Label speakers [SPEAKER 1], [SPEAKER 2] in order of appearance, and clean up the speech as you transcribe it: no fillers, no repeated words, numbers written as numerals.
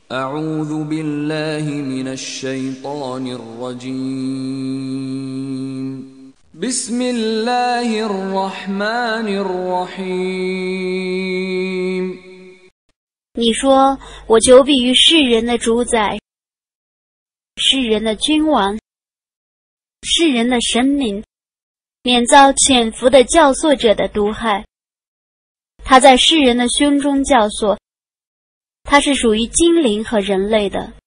[SPEAKER 1] أعوذ بالله من الشيطان الرجيم بسم الله الرحمن الرحيم
[SPEAKER 2] 你说，我求必于世人的主宰，世人的君王，世人的神明，免遭潜伏的教唆者的毒害。他在世人的胸中教唆，他是属于精灵和人类的。